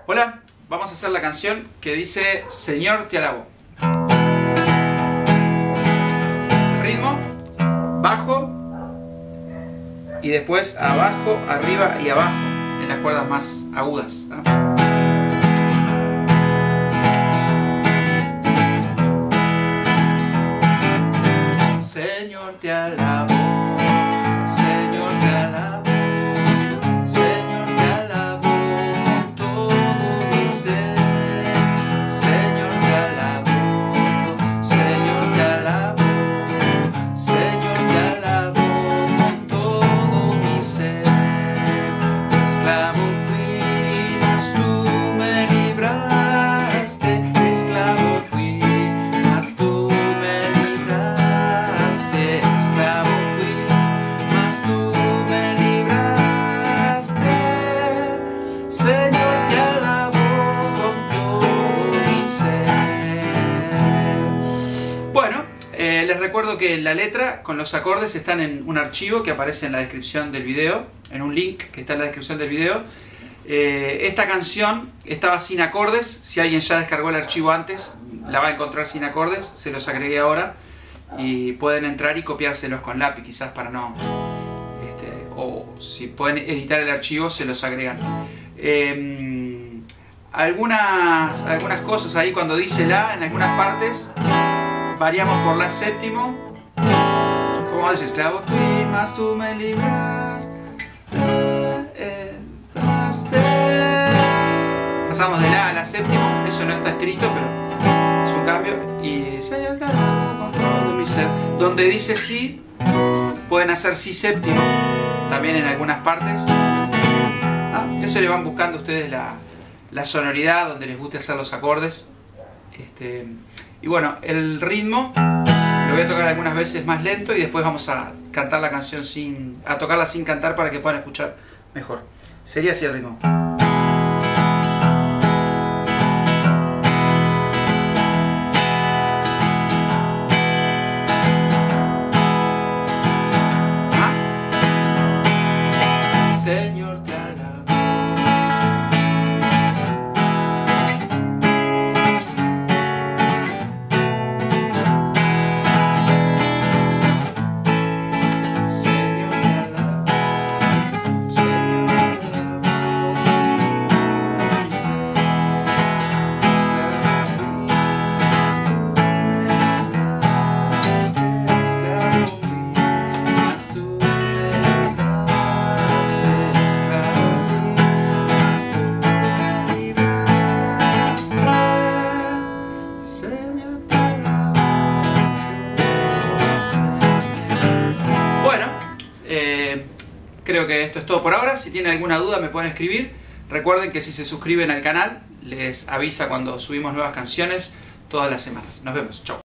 Hola, vamos a hacer la canción que dice Señor te alabo. Ritmo, bajo y después abajo, arriba y abajo en las cuerdas más agudas, ¿no? Señor te alabo, Señor te alabo, Señor te alabo con todo mi ser. Señor te alabo, Señor te alabo, Señor te alabo con todo mi ser. Esclavo fui, mas tú me libraste. Esclavo fui, mas tú me libraste. Esclavo fui, mas tú me libraste. Señor te alabo con todo mi ser. Bueno, les recuerdo que la letra con los acordes están en un archivo que aparece en la descripción del video, en un link que está en la descripción del video. Esta canción estaba sin acordes. Si alguien ya descargó el archivo antes, la va a encontrar sin acordes. Se los agregué ahora y pueden entrar y copiárselos con lápiz, quizás para no... o si pueden editar el archivo, se los agregan. Algunas cosas ahí cuando dice la, en algunas partes variamos por la séptimo. Como dice, esclavo fui, mas tú me libras. Pasamos de la a la séptimo, eso no está escrito, pero es un cambio. Y Señor te alabo con todo mi ser. Donde dice sí, pueden hacer si séptimo también en algunas partes. Eso le van buscando ustedes la sonoridad, donde les guste hacer los acordes. Y bueno, el ritmo lo voy a tocar algunas veces más lento y después vamos a cantar la canción a tocarla sin cantar para que puedan escuchar mejor. Sería así el ritmo. Señor te alabo. Señor te alabo. Señor te alabo. Creo que esto es todo por ahora. Si tienen alguna duda me pueden escribir. Recuerden que si se suscriben al canal les avisa cuando subimos nuevas canciones todas las semanas. Nos vemos. Chau.